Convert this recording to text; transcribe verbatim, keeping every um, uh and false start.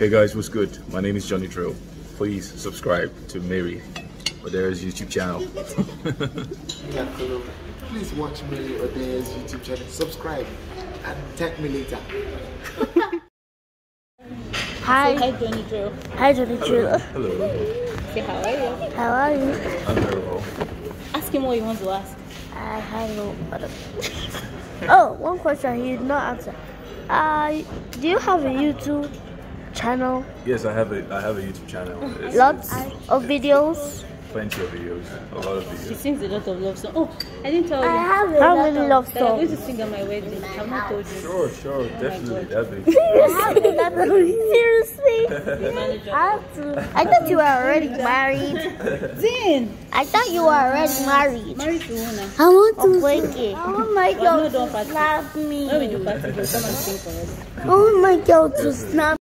Hey guys, what's good? My name is Johnny Drill. Please subscribe to Mary Odere's YouTube channel. Please watch Mary Odere's YouTube channel. Subscribe and tag me later. Hi. Hi, Johnny Drill. Hi, Johnny Drill. Hello. Say, how are you? How are you? I'm very well. Ask him what you want to ask. I have no other. Oh, one question he did not answer. Uh, do you have a YouTube channel? Yes, I have a I have a YouTube channel. It's, Lots it's, of videos. Plenty of videos. A lot of She videos. sings a lot of love songs. Oh, I didn't tell you. I have a How many love that I'm going songs? to sing at my wedding. I've not told you. Sure, sure, definitely. God. That'd be. Seriously? The manager. I have to. I thought you were already married. Zin! I thought you were already married. Married to Una. I want to break it. Oh my But no, God, don't to party. snap me. When we do party, they'll come and sing for us. Oh my God, to snap